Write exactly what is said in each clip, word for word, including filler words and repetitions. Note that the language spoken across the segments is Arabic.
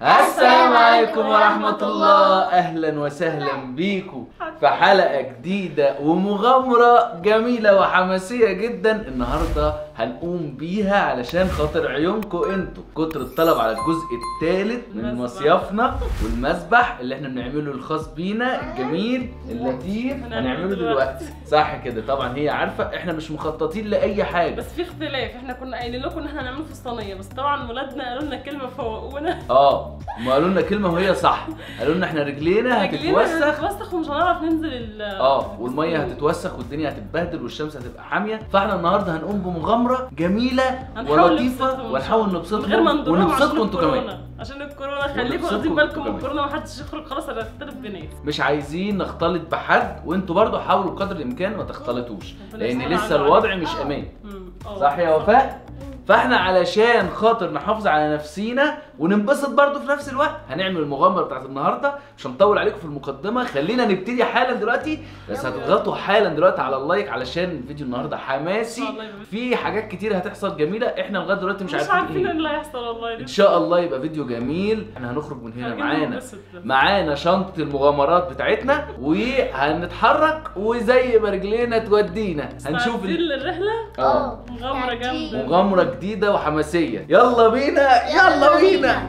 السلام عليكم ورحمة الله. أهلا وسهلا بيكم في حلقة جديدة ومغامرة جميلة وحماسية جدا النهاردة هنقوم بيها علشان خاطر عيونكم انتوا. كتر الطلب على الجزء الثالث من مصيفنا والمسبح اللي احنا بنعمله الخاص بينا الجميل اللطيف هنعمله دلوقتي، صح كده؟ طبعا هي عارفة احنا مش مخططين لأي حاجة، بس في اختلاف. احنا كنا قايلين لكم ان احنا هنعمله في الصينية، بس طبعا ولادنا قالوا لنا كلمة فوقونا. اه ما قالوا لنا كلمة وهي صح، قالوا لنا احنا رجلينا هتتوسخ هتتوسخ ومش هنعرف ننزل ال اه والمية هتتوسخ والدنيا هتتبهدل والشمس هتبقى حامية، فاحنا النهارده هنقوم بمغامرة جميلة ولطيفة ونحاول نبسطهم ونبسطكم انتوا كمان عشان الكورونا. خليكم واخدين بالكم من الكورونا، محدش يخرج خلاص انا هختلط بناس. مش عايزين نختلط بحد، وانتوا برضو حاولوا بقدر الامكان ما تختلطوش لان لسه الوضع مش امان، صح يا وفاء؟ فاحنا علشان خاطر نحافظ على نفسينا وننبسط برضو في نفس الوقت هنعمل المغامره بتاعت النهارده. مش هنطول عليكم في المقدمه، خلينا نبتدي حالا دلوقتي، بس هتضغطوا حالا دلوقتي على اللايك علشان الفيديو النهارده حماسي، في حاجات كتير هتحصل جميله احنا لغايه دلوقتي مش, مش عارفين عارفين ايه اللي هيحصل. والله ان شاء الله يبقى فيديو جميل. احنا هنخرج من هنا معانا معانا شنطه المغامرات بتاعتنا وهنتحرك وزي ما رجلينا تودينا هنشوف الرحله. اه مغامره جامده، مغامره جديده وحماسيه. يلا بينا يلا بينا.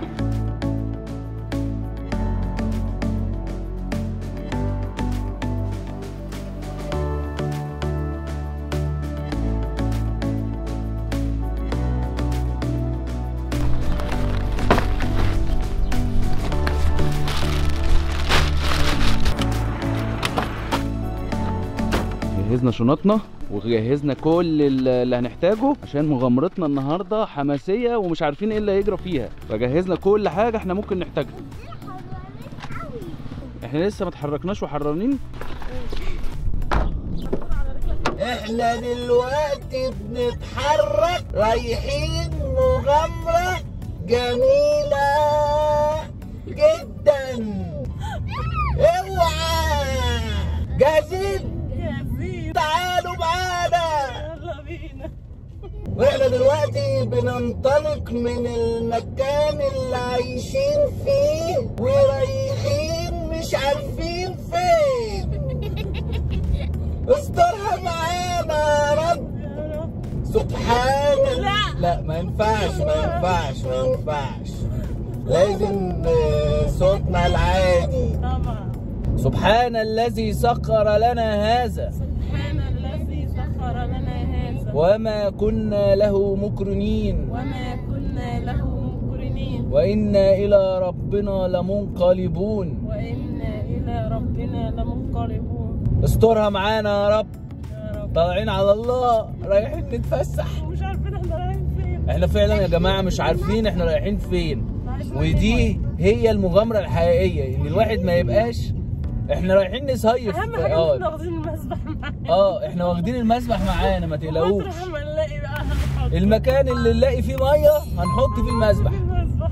جهزنا شنطنا وجهزنا كل اللي هنحتاجه عشان مغامرتنا النهارده حماسيه ومش عارفين ايه اللي هيجرى فيها، فجهزنا كل حاجه احنا ممكن نحتاجها. احنا لسه ما اتحركناش وحرانين. احنا دلوقتي بنتحرك رايحين مغامره جميله جدا. اوعى جاهزين؟ تعالوا معانا. يلا بينا. واحنا دلوقتي بننطلق من المكان اللي عايشين فيه ورايحين مش عارفين فين. استرها معانا يا رب. سبحان الله. لا ما ينفعش ما ينفعش ما ينفعش، لازم صوتنا العادي. طبعا. سبحان الذي سخر لنا هذا سبحان الذي سخر لنا هذا وما كنا له مقرنين وما كنا له مقرنين وإنا إلى ربنا لمنقلبون وإنا إلى ربنا لمنقلبون. استرها معانا يا رب. يا رب. طالعين على الله رايحين نتفسح ومش عارفين احنا رايحين فين. احنا فعلا يا جماعة مش عارفين احنا رايحين فين، ودي هي المغامرة الحقيقية ان الواحد ما يبقاش احنا رايحين نصيف. اهم حاجه اه احنا واخدين المسبح معانا. اه احنا واخدين المسبح معانا ما تقلقوش. مطرح ما نلاقي بقى هنحط المكان اللي نلاقي فيه ميه هنحط فيه المسبح. المسبح.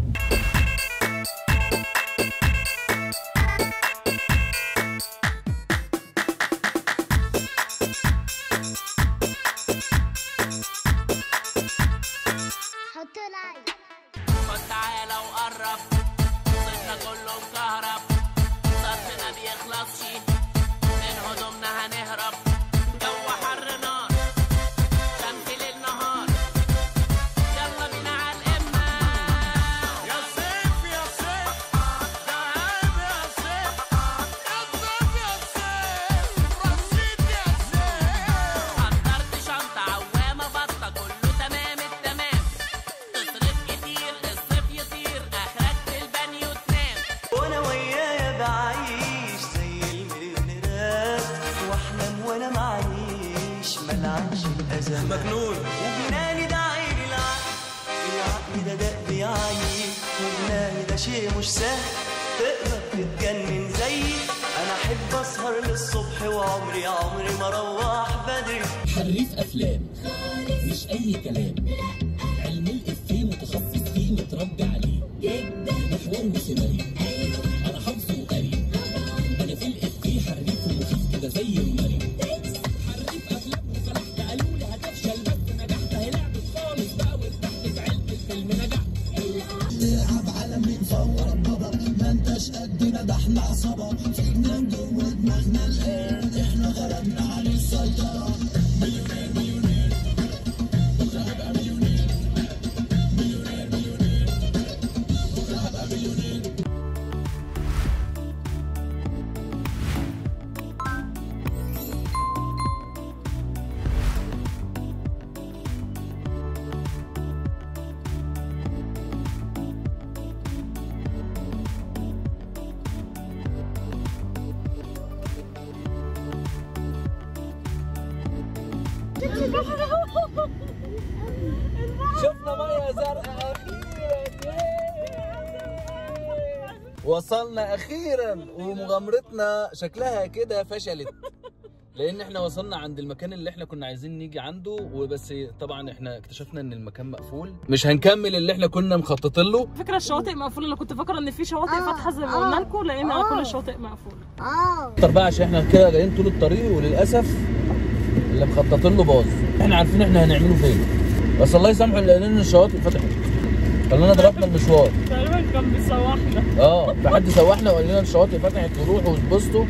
حط لايك. خد تعالى وقرب، صدنا كله مكهرب، صرفنا بيخلصش، من هدومنا هنهرب، جو حر نار، شمس ليل نهار، يلا بينا عالقمة. يا صيف يا صيف، تعب يا صيف، يا صيف يا صيف، رصيد يا صيف. حضرت شنطة عوامة بطة كله تمام التمام، تصرف كتير الصيف يطير اخرك في البانيو تنام. وانا ويايا بعيش زي المليونيرات واحلم وانا معيش ملعنش الازمات مجنون وجناني ده عيني العقل العقل ده دق بيعاني وجناني ده شيء مش سهل تقدر تتجنن زيي انا احب اسهر للصبح وعمري عمري ما اروح بدري. حريف افلام مش اي كلام، علم الافيه متخصص فيه متربي عليه جدا، محور وسيناريو انا حافظه وقاري، انا في الافيه حريف ومخيف كده زي الماريو. حريف افلام وفرحت قالوا لي هتفشل بس نجحت، هي لعبت خالص بقى وفتحت في علبه فيلم نجحت. العب على مين صور احنا عصابة في جنان جوه دماغنا الآن، احنا غلبنا على السيطرة. مليونير مليونير بكرة هبقى مليونير، مليونير مليونير بكرة هبقى مليونير. شفنا ميه زرقاء اخيرا. وصلنا اخيرا، ومغامرتنا شكلها كده فشلت لان احنا وصلنا عند المكان اللي احنا كنا عايزين نيجي عنده، وبس طبعا احنا اكتشفنا ان المكان مقفول، مش هنكمل اللي احنا كنا مخططين له. فكرة الشواطئ مقفوله، انا كنت فاكره ان في شواطئ فاتحه زي ما قلنا لكم، لقينا كل الشواطئ مقفوله. اه اكتر بقى عشان احنا كده جايين طول الطريق، وللاسف اللي مخططين له باظ. احنا عارفين احنا هنعمله فين، بس الله يسامحه لان الشواطئ فتحت، خلينا ضربنا المشوار. تقريبا كان بيسوحنا. اه في حد سوحنا وقال لنا الشواطئ فتحت وروحوا واتبسطوا.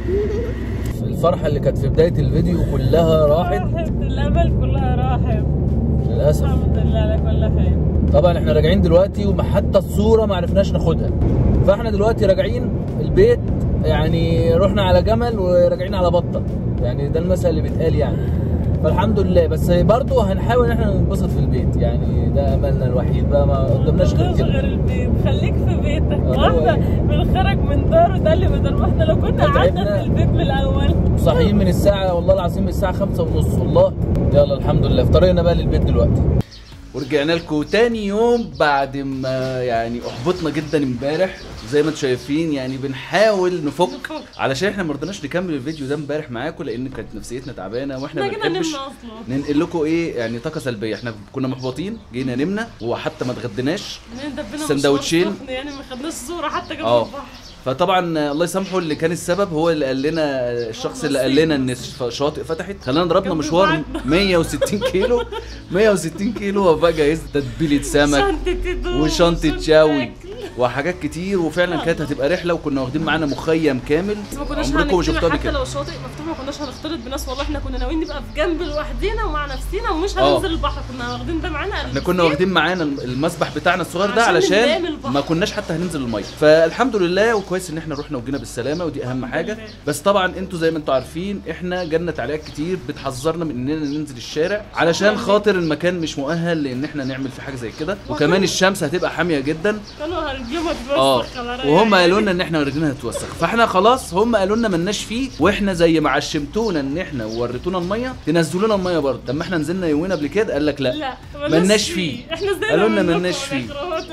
الفرحه اللي كانت في بدايه الفيديو كلها راحت، الامل كلها راحت للاسف. الحمد لله على كل خير. طبعا احنا راجعين دلوقتي وحتى الصوره ما عرفناش ناخدها، فاحنا دلوقتي راجعين البيت، يعني رحنا على جمل وراجعين على بطه، يعني ده المثل اللي بيتقال يعني. فالحمد لله، بس برضه هنحاول ان احنا ننبسط في البيت، يعني ده املنا الوحيد بقى، ما قدامناش غير كده. غير البيت، خليك في بيتك. آه، واحنا بنخرج من داره ده اللي بدل ما احنا لو كنا قعدنا في البيت من الاول. صاحيين من الساعه والله العظيم من الساعه خمسة ونص والله. يلا الحمد لله في طريقنا بقى للبيت دلوقتي. ورجعنا لكم تاني يوم بعد ما يعني احبطنا جدا امبارح زي ما انتم شايفين، يعني بنحاول نفك علشان احنا ما رضيناش نكمل الفيديو ده امبارح معاكم لان كانت نفسيتنا تعبانه، واحنا ما بنحبش ننقل لكم ايه يعني طاقه سلبيه. احنا كنا محبطين، جينا نمنا وحتى ما اتغديناش، سندوتشين يعني ما خدناش صوره حتى جنب اه البحر. فطبعا الله يسامحه اللي كان السبب، هو اللي قال لنا، الشخص اللي قال لنا ان الشواطئ فتحت، خلانا ضربنا مشوار مية وستين كيلو مية وستين كيلو، وبقى جايز تتبيله سمك وشنطه شاوي وحاجات كتير، وفعلا كانت هتبقى رحله، وكنا واخدين معانا مخيم كامل ما كناش عمركم ما شفتوها حتى كده. لو الشواطئ مفتوحه ما كناش هنختلط بناس، والله احنا كنا ناويين نبقى في جنب لوحدينا ومع نفسينا ومش هننزل البحر، كنا واخدين ده معانا. احنا كنا واخدين معانا المسبح بتاعنا الصغير ده علشان ما كناش حتى هننزل الميه، فالحمد لله وكويس ان احنا رحنا وجينا بالسلامه، ودي اهم حاجه. بس طبعا انتوا زي ما انتوا عارفين احنا جالنا تعليقات كتير بتحذرنا من اننا ننزل الشارع علشان خاطر المكان مش مؤهل لان احنا نعمل في حاجه زي كده، وكمان الشمس هتبقى حاميه جدا. كانوا رجلهم اه هتتوسخ، وهم قالوا لنا ان احنا رجلنا هتوسخ، فاحنا خلاص هم قالوا لنا مالناش فيه، واحنا زي ما عشمتونا ان احنا ووريتونا الميه تنزلوا لنا الميه برضه. طب ما احنا نزلنا يومين قبل كده، قال لك لا, لا مالناش فيه، احنا زهقنا، قالوا لنا مالناش فيه.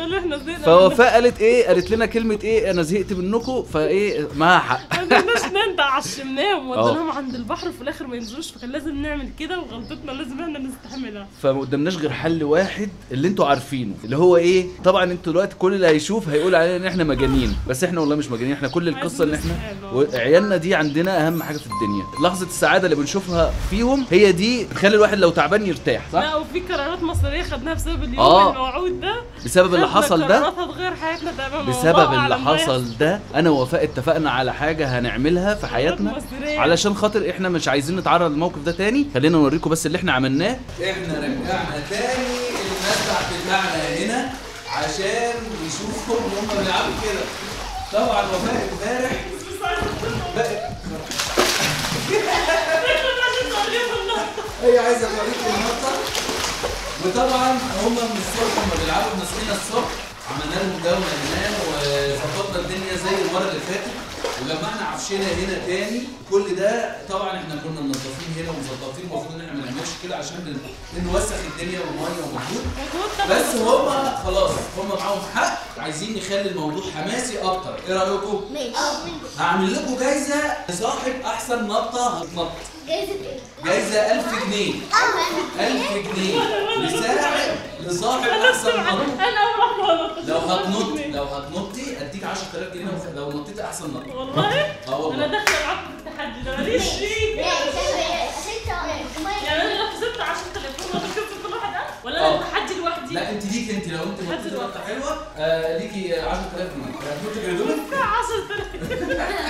فوفاء قالت ايه، قالت لنا كلمه ايه، انا زهقت منكم، فايه معاها حق. ما كناش ننده، عشمناهم وديناهم عند البحر وفي الاخر ما ينزلوش، فكان لازم نعمل كده، وغلطتنا لازم احنا نستحملها. فما قدامناش غير حل واحد اللي انتوا عارفينه، اللي هو ايه، طبعا انتوا دلوقتي كل اللي هيشوف هيقول علينا ان احنا مجانين، بس احنا والله مش مجانين، احنا كل القصه ان احنا وعيالنا دي عندنا اهم حاجه في الدنيا. لحظه السعاده اللي بنشوفها فيهم هي دي تخلي الواحد لو تعبان يرتاح، صح؟ لا وفي قرارات مصيريه خدناها بسبب اليوم آه. الموعود ده، بسبب اللي حصل ده، هتغير حياتنا تماما، بسبب اللي حصل ده انا ووفاء اتفقنا على حاجه هنعملها في حياتنا علشان خاطر احنا مش عايزين نتعرض للموقف ده تاني. خلينا نوريكم بس اللي احنا عملناه. احنا رجعنا تاني المسبح بتاعنا هنا عشان نشوفهم وهم بيلعبوا كده. طبعا وفاء امبارح هي عايزه توريك النقطه، وطبعا هم من الصبح هم بيلعبوا، ماسكين الصبح عملنا لهم جوله هناك وظبطنا الدنيا زي المره اللي فاتت، وجمعنا عفشنا هنا تاني. كل ده طبعا احنا كنا منظفين هنا ومظبطين، المفروض ان احنا ما نعملش كده عشان نوسخ الدنيا والميه ومجهود، بس هم خلاص هم معاهم حق، عايزين نخلي الموضوع حماسي اكتر. ايه رايكم؟ ماشي. هعمل لكم جايزه لصاحب احسن نطه هتنط. جايزة ايه؟ جايزه ألف جنيه. ألف جنيه لساعد لصاحب احسن نط. انا اول لو هتنط لو هتنطي اديك عشرة آلاف جنيه لو نطيتي احسن نط. والله اه والله انا داخله معاكم في التحدي ده، ماليش فيه. يعني انا لو كسبت عشرة آلاف ولا كسبت كل واحد ألف، ولا انا التحدي لوحدي؟ لا انت ليك، انت لو انت نطيتي نطه حلوه آه ليكي عشرة آلاف جنيه. هتنطي جردونه؟ عشرة آلاف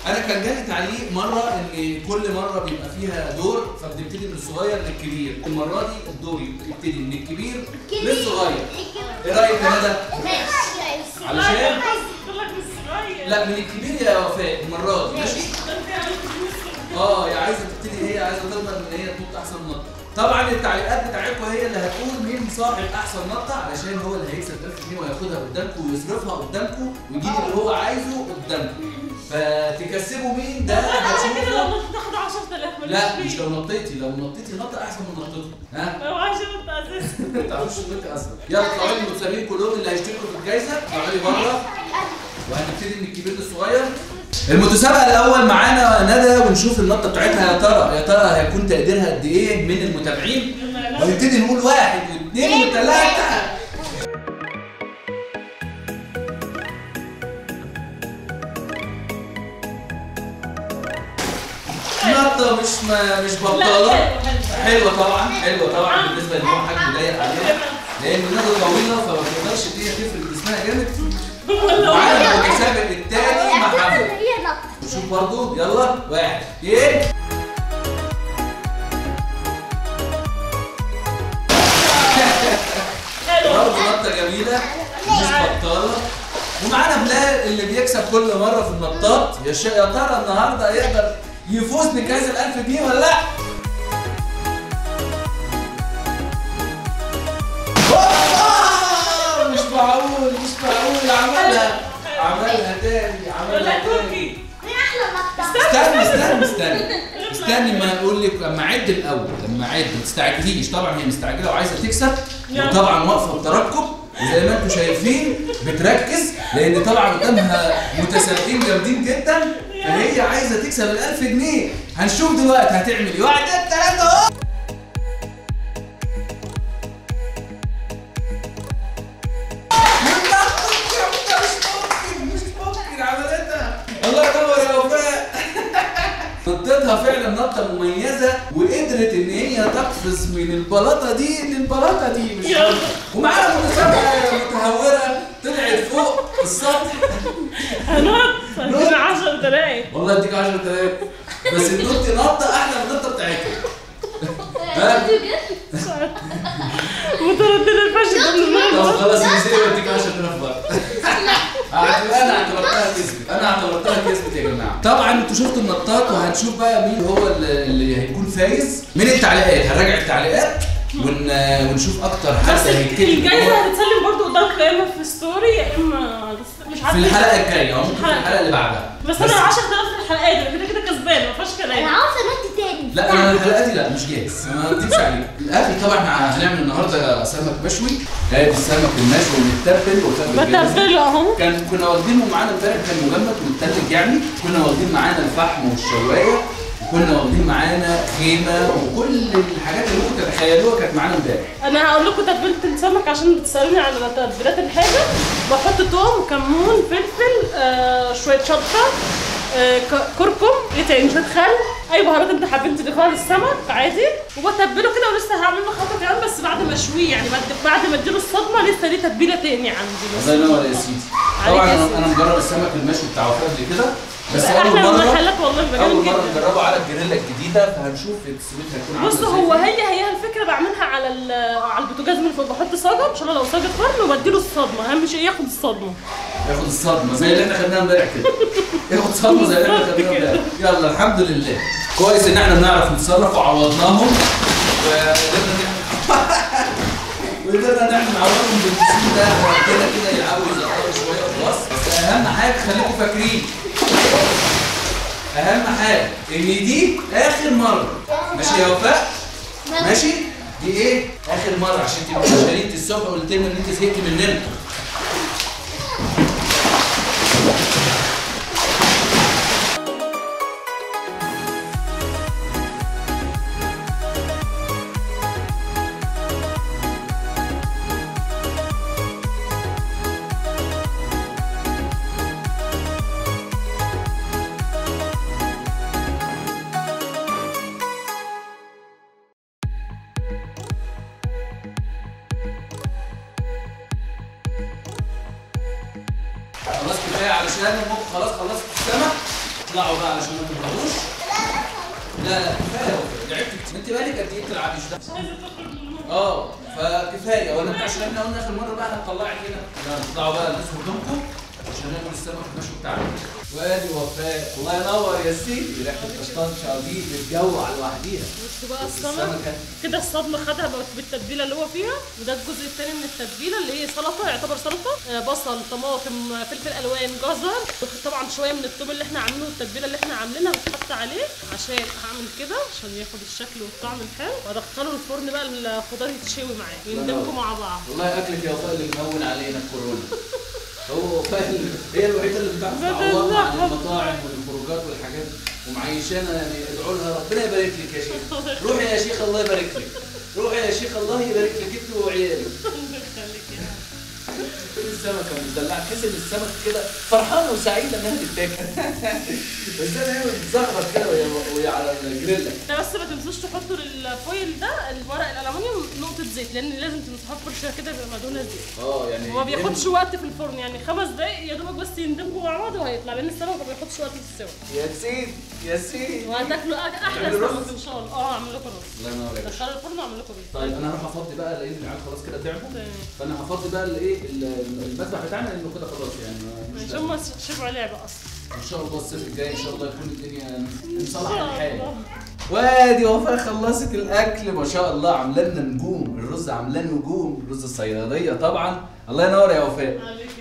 انا كان جالي تعليق مره ان كل مره بيبقى فيها دور فبنبتدي من الصغير للكبير، المره دي الدور يبتدي من الكبير للصغير. ايه رايك يا ندى؟ ماشي. علشان بقول لك مش صغير. لا من الكبير يا وفاء المره دي ماشي. اه هي عايزه تبتدي، هي عايزه تضمن ان هي تنط احسن نطه. طبعا التعليقات بتاعتكم هي اللي هتقول مين صاحب احسن نطه، علشان هو اللي هيكسب ألف جنيه وهياخدها قدامكم ويصرفها قدامكم ويجيب اللي هو عايزه قدامكم. فتكسبوا مين ده كده لو هتشوفوا. نطيت تاخد عشرة آلاف. لا مش لو نطيتي، لو نطيتي نطه احسن من نطته. ها؟ لو عشرة انت اساسا. ما تعرفش تنطي اصلا. يلا اطلعوا لي المتسابقين كلهم اللي هيشتركوا في الجايزه، اطلعوا لي بره وهنبتدي من الكبير للصغير. المتسابقه الاول معانا ندى ونشوف النطه بتاعتها يا ترى يا ترى هيكون تقديرها قد ايه من المتابعين. ونبتدي نقول واحد واثنين وثلاثه. نطه مش ما مش بطاله. حلوه طبعا، حلوه طبعا بالنسبه ان هو حجم ضيق عليها، لان ندى طويله فما تقدرش ان هي تفرد جسمها جامد. معانا المتسابق الثاني محمد. هي نقطة. شوف برضو يلا واحد اثنين. برضه نطه جميله مش بطاله. ومعانا بلال اللي بيكسب كل مره في النطات. يا شا... يا ترى النهارده هيقدر يفوز بكاس الألف جنيه ولا لا؟ مش معقول مش معقول عملها عملها تاني عملها تاني. هي أحلى نقطة. استنى استنى استنى استنى ما اقول لك لما اعد الاول، لما اعد ما تستعجليش. طبعا هي مستعجله وعايزه تكسب وطبعا واقفه بترقب وزي ما انتم شايفين بتركز، لان طبعا قدامها متسابقين جامدين جدا فهي عايزه تكسب الألف جنيه. هنشوف دلوقتي هتعمل ايه. واحد اتنين تلاته اهو. الله ينور يا وفاء. نطتها فعلا نطه مميزه وقدرت ان هي تقفز من البلاطه دي للبلاطه دي مش ومعاها متسابقه متهوره طلعت فوق السطح. هنط هدينا عشر دقايق. والله اديك عشرة آلاف بس النط نطه احلى من النطه بتاعتها. ها؟ متردده الفشل قبل طب ما خلاص نزيد واديك عشرة آلاف بقى. انا اعتبرتها كسبت، انا اعتبرتها كسبت يا جماعه. طبعا انتوا شفتوا النطاط وهنشوف بقى مين هو اللي هيكون فايز من التعليقات. هنراجع التعليقات ون... ونشوف اكتر حد بس هيتكلم. الجايزه هتتسلم برضه قدامك يا اما في ستوري يا اما مش في عارفه الحلقه الجايه او ممكن في الحلقه اللي بعدها. بس انا عشرة آلاف في الحلقات انا كده كده كسبان ما فيهاش أنا كلام. عاوزة نط تاني. لا انا الحلقه دي لا مش جاهز ما اكذبش عليك. الاكل طبعا هنعمل النهارده سمك مشوي. هادي السمك المشوي متبل وتبل جاهز. بتبله اهو. كان كنا واخدينه معانا امبارح كان مجمد ومتلج يعني. كنا واخدين معانا الفحم والشوايه وكنا واخدين معانا خيمه وكل الحاجات اللي ممكن تتخيلوها كانت معانا امبارح. انا هقول لكم تتبيله السمك عشان بتسالوني على تتبيلات الحاجه. بحط توم كمون فلفل آه شويه شطه آه كركم ايه تاني شويه خل اي بهارات انت حابين تضيفوها للسمك عادي. وبتبله كده ولسه هعمل له خطوه كمان بس بعد ما اشويه يعني بعد بعد ما اديله الصدمه لسه ليه تتبيله تاني عندي. الله ينور يا سيدي. طبعا انا انا مجرب السمك المشوي بتاع وفاء قبل كده بس اول احلى من مره المحلات والله بجد اول جدا. مره نجربه على الجريلا الجديده فهنشوف تسويتها هتكون عامله بص هو هي هي الفكره بعملها على على البوتاجاز من فوق بحط صاجه ان شاء الله لو صاجه فرن وبديله الصدمه اهم شيء ياخد الصدمه. ياخد الصدمه زي اللي احنا خدناها امبارح كده. ياخد صدمه زي اللي احنا خدناها امبارح. يلا الحمد لله كويس ان احنا بنعرف نتصرف وعوضناهم وقدرنا نعمل وقدرنا نعمل نعوضهم بالبسين ده كده كده يلعبوا يزقروا شويه وخلاص. بس اهم حاجه خليكم فاكرين اهم حاجه ان دي اخر مره ماشي يا وفاء؟ ماشي؟ دي ايه؟ اخر مره عشان تبقى شريت الصبح وقلت لنا ان انت زهقتي مننا. خلاص كفايه علشان المخ خلاص خلصت السمك اطلعوا بقى علشان ما تبردوش. لا لا كفايه لعبت كتير. انت بقالك قد ايه بتلعبي ده؟ مش عايزه تخرج من المطبخ. اه فكفايه ولا انت عشان احنا قلنا اخر مره بقى هتطلعك هنا. لا اطلعوا بقى البسوا هدومكم عشان ناكل السمك المشوي بتاعنا. وادي وفاء الله ينور يا سيدي. ريحه القشطه دي بتجوع لوحديها. بص بقى السمك كده الصدمه خدها بقت بالتتبيله اللي هو فيها. وده الجزء الثاني من التتبيله اللي هي سلطه، يعتبر سلطه. آه بصل، طماطم، فلفل الوان، جزر، طبعا شويه من الثوم اللي احنا عاملينه والتتبيله اللي احنا عاملينها بتحط عليه. عشان هعمل كده عشان ياخد الشكل والطعم الحلو، وادخله الفرن بقى الخضار يتشوي معاه يندمجوا مع بعض. والله اكلك يا وفاء اللي مهون علينا الكورونا. هو وفاء هي الوحيده اللي بتعرف تعوضنا عن المطاعم والخروجات والحاجات ومعيشانا. يعني ادعوا لها ربنا يبارك لك يا شيخ. روحي يا شيخ الله يبارك لك. روحي يا شيخ الله يبارك لك انت وعيالك. السمكه مدلعه تحس ان السمك كده فرحانه وسعيده انها تتاكل. بس انا هي بتزغرط كده وهي وهي على الجريلا. بس ما تنسوش تحطوا للفويل ده الورق الالومنيوم نقطه زيت، لان لازم تمسحوه بفرشه كده يبقى مدهونه زيت. اه يعني هو ما بياخدش وقت في الفرن، يعني خمس دقايق يا دوبك بس يندمجوا مع بعض وهيطلع، لان السمك ما بياخدش وقت في السوا. يا سيدي يا سيدي وهتاكلوا احلى سمك ان شاء الله. اه اعمل لكم رز. الله ينور عليك. دخلوا الفرن واعمل لكم رز. طيب انا هروح افضي بقى لان العيال خلاص كده تعبوا. فانا هفضي بقى الايه المذبح بتاعنا لانه كده خلاص يعني مش هم شبعوا لعبه اصلا. ان شاء الله الصيف الجاي ان شاء الله يكون الدنيا مصلحه الحال. وادي وفاء خلصت الاكل ما شاء الله، عامله لنا نجوم. الرز عامله نجوم، الرز الصياديه طبعا. الله ينور يا وفاء.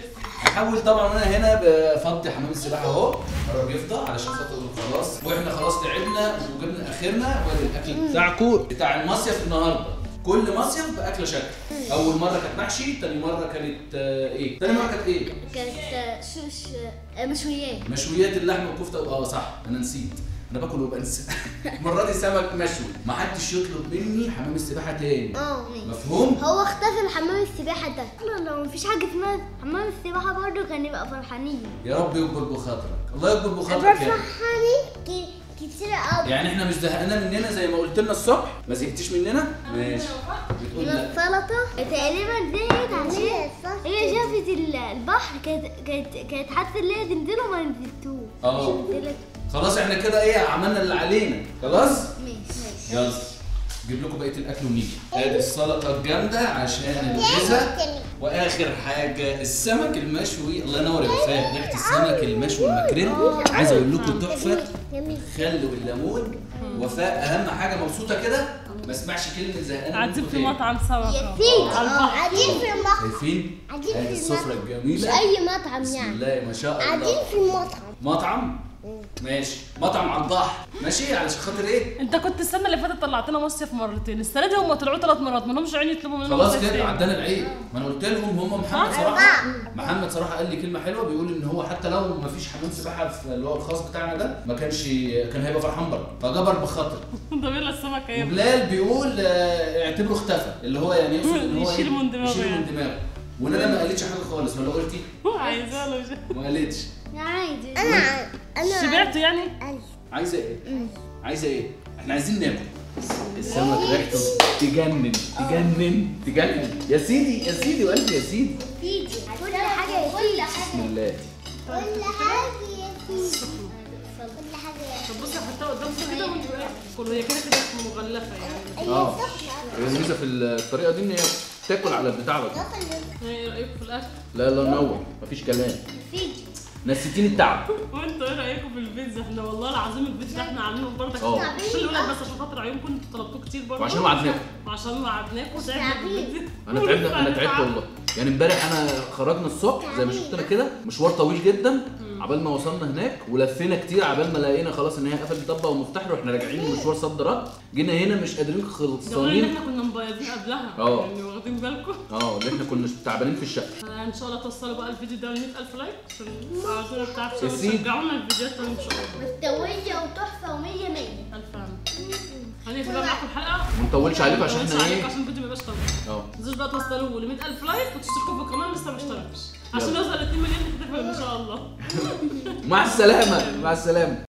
هحاول طبعا انا هنا بفضي حمام السباحه اهو قرب يفضى علشان خاطر خلاص، واحنا خلاص تعبنا وجبنا اخرنا. وادي الاكل بتاعكم بتاع المصيف النهارده. كل مصيف باكله شكل. اول مره كانت محشي، تاني مره كانت آه ايه؟ تاني مره كانت ايه؟ كانت شوش مشويات. مشويات اللحمه والكفته. اه صح انا نسيت، انا باكل وبنسى. المره دي سمك مشوي. ما حدش يطلب مني حمام السباحه تاني. اه مفهوم؟ هو اختفى حمام السباحه ده. لو مفيش حاجه اسمها حمام السباحه برضه كان يبقى فرحانين. يا رب يكبر بخاطرك. الله يكبر بخاطرك يا فرحانين كتير قوي. يعني احنا مش زهقانه مننا زي ما قلت لنا الصبح؟ ما زهقتيش مننا؟ ماشي. بتقول لا. السلطه تقريبا زهقت عشان هي شافت البحر، كانت كانت كانت حاسه ان هي تنزله وما نزلتوش. اه خلاص احنا كده ايه عملنا اللي علينا خلاص؟ ماشي. يلا نجيب لكم بقيه الاكل ونيجي. ادي السلطه الجامده عشان الغذاء. واخر حاجه السمك المشوي. الله ينور يا وفاء. ريحه السمك المشوي الماكريل عايز اقول لكم تحفه. خل والليمون. وفاء اهم حاجه مبسوطه كده ما اسمعش كلمه زهقانه. قاعدين في مطعم سوا يا سيدي قاعدين في المطعم. شايفين؟ قاعدين ادي في السفره المطعم. الجميله. مش اي مطعم بسم يعني. الله ما شاء الله. قاعدين في المطعم. مطعم؟ ماشي. مطعم على البحر. ماشي علشان خاطر ايه؟ انت كنت السنه اللي فاتت طلعتنا مصيف مرتين، السنه دي هم طلعوا ثلاث مرات، ما لهمش عين يطلبوا مننا خلاص مصيف كده تاني. عدانا العيد. ما انا قلت لهم هم محمد صراحه محمد صراحه قال لي كلمه حلوه، بيقول ان هو حتى لو ما فيش حمام سباحه في اللي هو الخاص بتاعنا ده ما كانش كان هيبقى فرحان برضه، فجبر بخاطر. ده بيلا السمك ايه؟ وبلال بيقول آه، اعتبره اختفى، اللي هو يعني يقصد ان هو يشيل من دماغه يشيل من يعني. دماغه. وندى ما قالتش حاجه خالص ولا قلتي؟ عايزاه ولا مش ما قالتش. عادي. انا انا شبعتوا يعني؟ عايزه ايه؟ عايزه ايه؟ احنا عايزين ناكل. السمك ريحته تجنن تجنن تجنن يا سيدي يا سيدي وقلبي يا سيدي. سيدي كل حاجه يا سيدي. بسم الله. كل حاجه يا سيدي. كل حاجه يا طب بصي هحطها قدامكم كده وانتوا ايه؟ كله هي كده كده مغلفه يعني. اه الميزه في الطريقه دي ان هي تاكل على البتاع ده. ايه رايكم في الاكل؟ لا لا نور مفيش كلام. سيدي. نسيتيني التعب. وانتوا ايه رايكم في البيتزا؟ احنا والله العظيم البيتزا ده احنا عاملينه برضك اه. عشان الولاد بس عشان خاطر عيونكم انتوا طلبتوه كتير برضه. وعشان وعدناكم. وعشان وعدناكم تعبنا في البيتزا. انا تعبنا انا تعبت والله. يعني امبارح انا خرجنا الصبح زي ما شفتنا كده مشوار طويل جدا عبال ما وصلنا هناك، ولفينا كتير عبال ما لقينا خلاص ان هي قفلت طبه ومفتاح، واحنا راجعين من مشوار صد رد. جينا هنا مش قادرين ده غير ان خلصانين. احنا كنا مبيضين قبلها. اه. يعني واخدين بالكم؟ اه اللي احنا كنا تعبانين في الشقه. ان شاء الله توصلوا بقى الفيديو ده ل مية ألف لايك عشان تعرفوا بتاعرفوا يا سيدي. تشجعونا الفيديوهات ان شاء الله. مستويه وتحفه ومية مية. الف عام. هنقفل بقى معاكم الحلقه. ما نطولش عليكم عشان ما احنا نطولش عليكم ايه. عشان الفيديو ما يبقاش طويل. اه ما تنسوش بقى توصلوا ل مية ألف لايك وتشتركوا في القناه لسه ما اشتركتش عشان يلا. نوصل ل اتنين مليون نحتفل ان شاء الله. مع السلامه مع السلامه.